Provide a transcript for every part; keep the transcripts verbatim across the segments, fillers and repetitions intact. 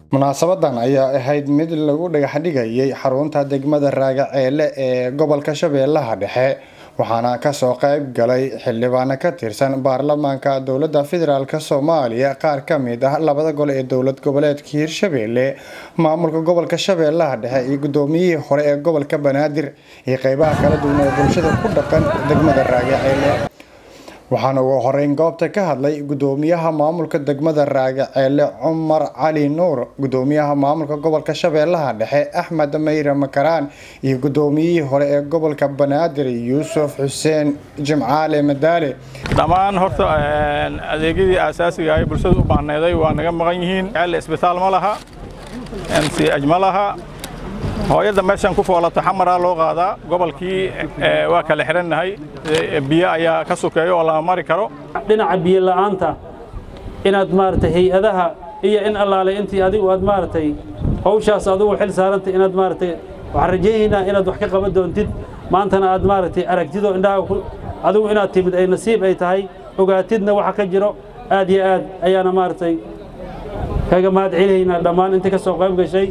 munaasabadan ayaa ahayd mid lagu dhagax dhigayay xarunta degmada Raagaceele ee gobolka Shabeellaha Dhexe waxaana ka soo qayb galay xildhibaan ka tirsan baarlamaanka dowladda federaalka Soomaaliya qaar ka mid ah labada gol ee dowlad goboleedka Hirshabeelle maamulka gobolka Shabeellaha Dhexe iyo gudoomiyihii hore ee gobolka Banaadir iyo qaybaha kala duwan ee bulshada ku dhaqan degmada Raagaceele waxaana ugu horeyn goobta ka hadlay gudoomiyaha maamulka degmada Raagaceele Cumar Cali Nuur gudoomiyaha maamulka gobolka Shabeellaha Dhexe Axmed Meyre Makaraan iyo gudoomiyihii hore ee gobolka Banaadir Yuusuf Xuseen Jimcaale Madaale dhamaan horta adeegyadii aasaasiga ah ee bulshada u baahneeday waa naga maqan yihiin isbitaal ma laha M C H ma laha hooyada meeshan ku foolata xamara loo qaadaa gobolkii waa kala xiranahay biyo ayaa ka sokeeyo oo la mari karo dhinaca biyo la'aanta inaad maartay hay'adaha iyo in allaale intii adigu aad maartay hawshaas adigu xil saarantay inaad maartay waxaan rajaynaynaa inaad wax ka qaban doontid maantana aad maartay aragtido indhaha adigu inaad timid ay nasiib ay tahay ogaatidna waxa ka jiro aad iyo aad ayaana maartay kaga mahad celinayna dhammaan inta ka soo qayb gashay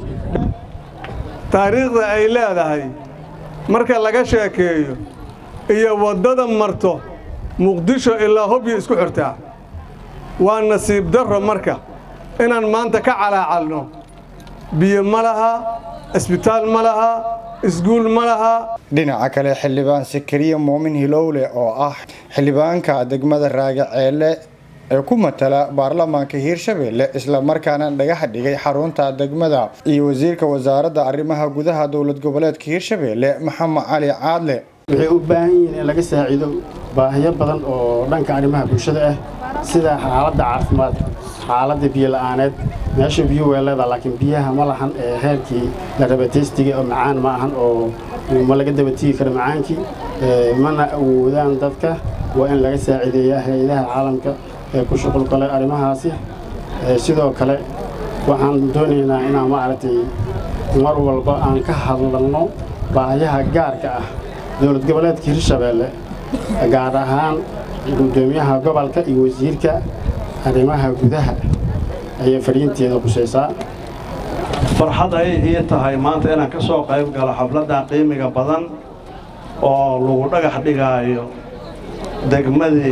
taariikhda ay leedahay marka laga sheekeeyo iyo wadada marto Muqdisho ilaa Hobyo isku xirtaa waa nasiib darro marka inaan maanta ka calaacalno biyo malaha isbitaal malaha iskuul malaha dhinaca kale xildhibaan Sakariya Muumin Hilowle oo ah xildhibaanka degmada Raagaceele ee ku matala baarlamaanka Hirshabeelle isla markaana dhagax dhigay xarunta degmada iyo wasiirka wasaaradda arrimaha gudaha dowlad goboleedka Hirshabeelle Maxamed Cali Caadle waxay u baahan yihiin in laga saacido baahiyo badan oo dhanka arrimaha bulshada ah sida xaaladda caafimaad xaaladda biyo la'aaneed meesha biyo weelada laakiin biyaha ma lahan ee heerkii la rabay testiga oo macaan ma ahan oo ma laga dabatigi karo macaankii mana awoodaan dadka waa in laga saacideeyaa hay'adaha caalamka ee ku shaqo galay arrimahaasi sidoo kale waxaan doonaynaa inaan maaragtay mar walba aan ka hadalno baahiyaha gaarka ah dowlad goboleedka Hirshabeelle gaar ahaan gudoomiyaha gobolka iyo wasiirka arrimaha gudaha ayaa fariinteeda qusaysaa farxad ay ii tahay maanta inaan ka soo qayb galo xafladda qiimiga badan oo lagu dhagax dhigayo degmadii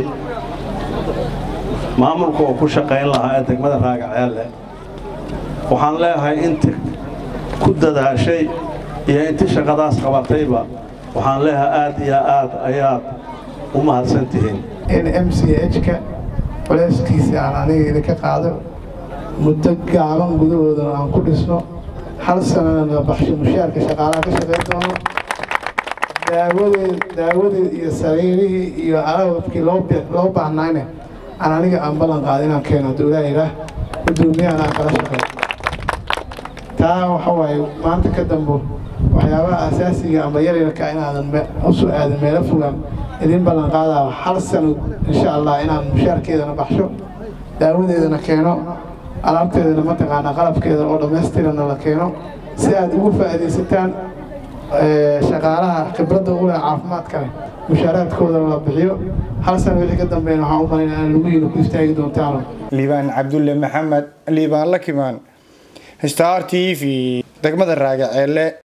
maamulka oo ku shaqayn lahaa ee degmada Raagaceele waxaan leeyahay inta ku dadaashay iyo inta shaqadaas qabatayba waxaan leeyahay aad iyo aad ayaad u mahadsantihiin in M C H ka walaskiisa aan aniga ka qaado muddo gaaban gudahooda aan ku dhisno hal sanadna baxsho mushaarka shaqaalaha ka shaqeyn doono daawadeed daawadeed iyo sariirihii iyo alaabkii loo loo baahnayna أنا أنا أمبلغ قادنا كنا دولايرة ودومي أنا كلا شغل تا وحواي ما أنت كدمبو وحياة أساسية أما يري الكائن هذا أسوء هذا الملف ولا إذن بلغ قادا حرصا إن شاء الله إن المشارك إذا نبحشو داود إذا نكينو ألعبت إذا نمتق أنا قلب كذا أو دمستير أنا لكينو سياد وفا إذا ستان شغالها خبرته أولى عافمات كان مشاركة كودا ولا بحيو حسن اللي قدم بين عمرنا أن نقول كيف دون تعلم ليبان عبد الله محمد ليبان لكمان ستار تي في دقمة الراجع